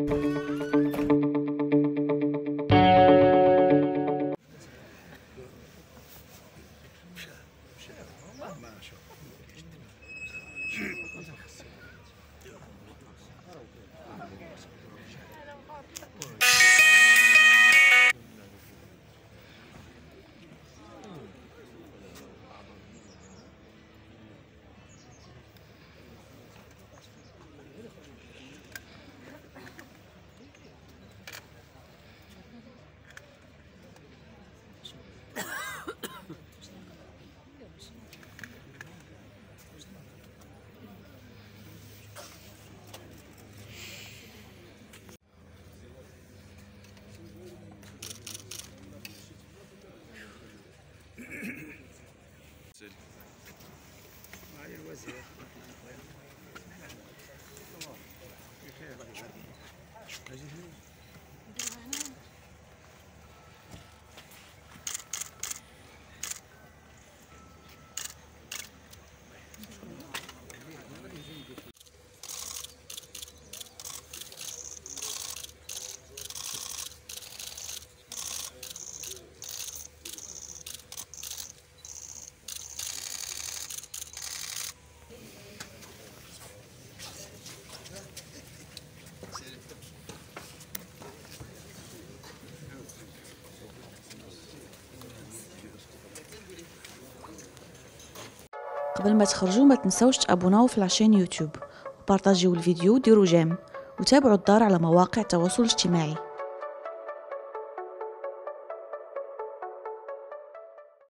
معالي الوزير قبل ما تخرجوا ما تنسوش تابوناو في لاشين يوتيوب وبارطاجيو الفيديو وديروا جيم وتابعوا الدار على مواقع التواصل الاجتماعي.